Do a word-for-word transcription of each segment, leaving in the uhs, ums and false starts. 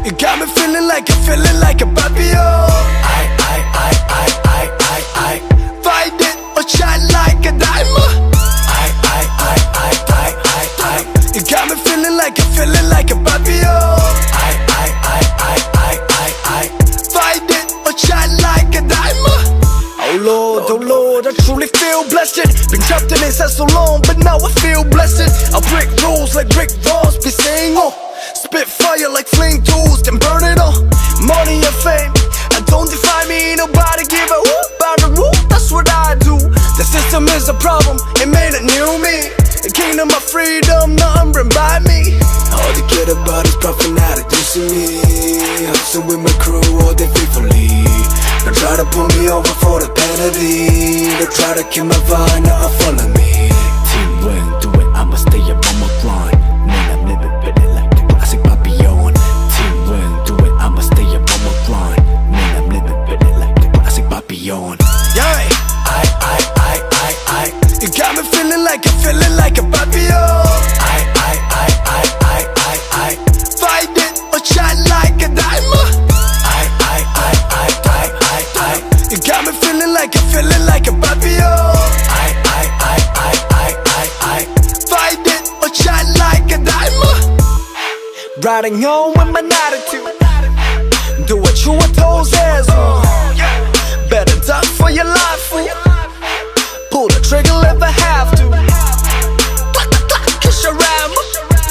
You got me feeling like, I'm feeling like a papillon. I, I, I, I, I, I, I find it or shine like a diamond. I, I, I, I, I, I, I you got me feeling like, I'm feeling like a papillon. I, I, I, I, I, I, I find it or shine like a diamond. Oh Lord, oh Lord, I truly feel blessed. Been trapped in this so long, but now I feel blessed. I break rules like Rick Ross be saying, oh. Spit fire like fling tools, then burn it all. Money and fame, and don't define me. Nobody give a whoop about the rule, that's what I do. The system is a problem, it made a new me. The kingdom of freedom, nothing run by me. All they care about is profit, not reducing me. Hustling with my crew all day faithfully. Don't try to pull me over for the penalty. Don't try to kill my vibe, now follow me. Team win, do it, I'ma stay up on my grind. Man, I'm living better like the classic Papillon. Team win, do it, I'ma stay up on my grind. Man, I'm living better like the classic Papillon. Yeah, I, I, I, I, I you got me feeling like, I'm feeling like a papillon. I, I, I, I, I, I, I find it or shine like a diamond. I, I, I, I, I, I, I you got me feeling like, I'm feeling like a papillon. I, I, I, I, I, I, I find it or shine like a diamond. Riding on with my attitude, do what you were told says. Better duck for your life, fool. Pull the trigger if I have to. Clack, clack, clack, kiss your rammer.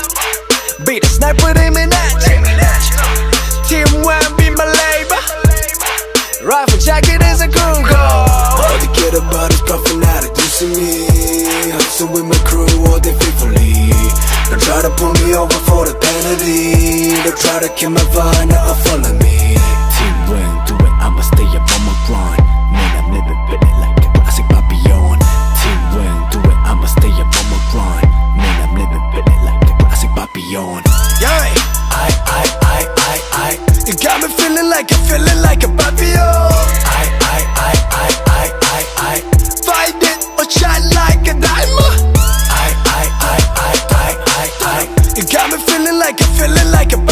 Be the sniper aiming at you. Team one be my labor. Rifle jacket is a crew call. All they care about is profit, not reducing me. Hustling with my crew all day faithfully. Don't try to pull me over for the penalty. Don't try to kill my vibe, now follow me. Team win, do it, I'ma stay up on my grind. Man, I'm living better like the classic Papillon. Team win, do it, I'ma stay up on my grind. Man, I'm living better like the classic Papillon. Yeah, I, I, I, I, I you got me feeling like, I'm feeling like a papillon. I, I, I, I, I, I, I find it or shine like a diamond. I, I, I, I, I, I, I you got me feeling like, I'm feeling like a